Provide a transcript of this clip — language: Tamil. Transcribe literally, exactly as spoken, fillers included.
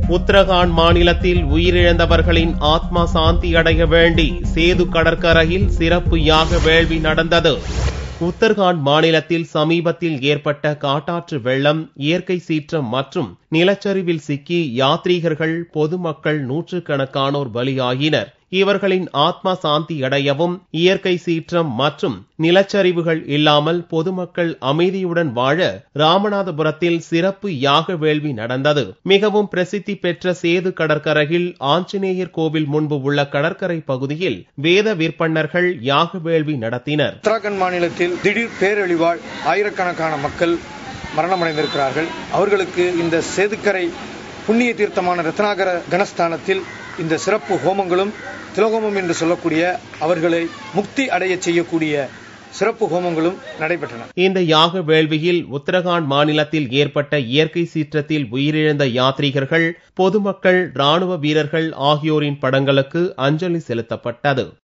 உத்தரகாண்ட் மாநிலத்தில் உயிரிழந்தவர்களின் ஆத்மா சாந்தி அடைய வேண்டி சேது கடற்கரையில் சிறப்பு யாக வேள்வி நடந்தது. உத்தரகாண்ட் மாநிலத்தில் சமீபத்தில் ஏற்பட்ட காட்டாற்று வெள்ளம், இயற்கை சீற்றம் மற்றும் நிலச்சரிவில் சிக்கி யாத்ரீகர்கள், பொதுமக்கள் நூற்றுக்கணக்கானோர் பலியாயினர். இவர்களின் ஆத்மா சாந்தி அடையவும் இயற்கை சீற்றம் மற்றும் நிலச்சரிவுகள் இல்லாமல் பொதுமக்கள் அமைதியுடன் வாழ ராமநாதபுரத்தில் சிறப்பு யாக வேள்வி நடந்தது. மிகவும் பிரசித்தி பெற்ற சேது கடற்கரையில் ஆஞ்சநேயர் கோவில் முன்பு உள்ள கடற்கரை பகுதியில் வேத விற்பன்னர்கள் யாக வேள்வி நடத்தினர். உத்தரகாண்ட் மாநிலத்தில் திடீர் பேரழிவால் ஆயிரக்கணக்கான மக்கள் மரணமடைந்திருக்கிறார்கள். அவர்களுக்கு இந்த சேதுக்கரை புண்ணிய தீர்த்தமான ரத்னாகர கணஸ்தானத்தில் இந்த சிறப்பு ஹோமங்களும் திலோகோமம் என்று சொல்லக்கூடிய அவர்களை முக்தி அடைய செய்யக்கூடிய சிறப்பு ஹோமங்களும் நடைபெற்றன. இந்த யாக வேள்வியில் உத்தரகாண்ட் மாநிலத்தில் ஏற்பட்ட இயற்கை சீற்றத்தில் உயிரிழந்த யாத்ரீகர்கள், பொதுமக்கள், ராணுவ வீரர்கள் ஆகியோரின் படங்களுக்கு அஞ்சலி செலுத்தப்பட்டது.